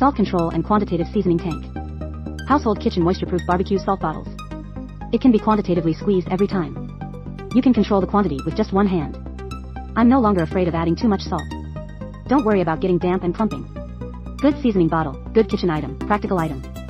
Salt control and quantitative seasoning tank. Household kitchen moisture-proof barbecue salt bottles. It can be quantitatively squeezed every time. You can control the quantity with just one hand. I'm no longer afraid of adding too much salt. Don't worry about getting damp and clumping. Good seasoning bottle, good kitchen item, practical item.